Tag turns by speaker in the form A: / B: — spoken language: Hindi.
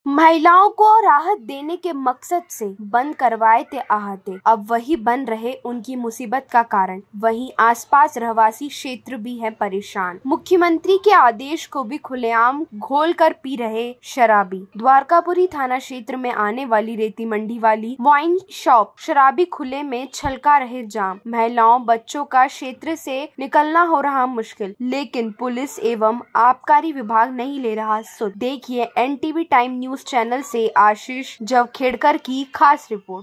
A: महिलाओं को राहत देने के मकसद से बंद करवाए थे अहाते, अब वही बन रहे उनकी मुसीबत का कारण। वहीं आसपास रहवासी क्षेत्र भी है परेशान। मुख्यमंत्री के आदेश को भी खुलेआम घोल कर पी रहे शराबी। द्वारकापुरी थाना क्षेत्र में आने वाली रेती मंडी वाली वाइन शॉप शराबी खुले में छलका रहे जाम। महिलाओं बच्चों का क्षेत्र से निकलना हो रहा मुश्किल, लेकिन पुलिस एवं आबकारी विभाग नहीं ले रहा सुध। देखिए एनटीवी टाइम न्यूज चैनल से आशीष जवखेड़कर की खास रिपोर्ट।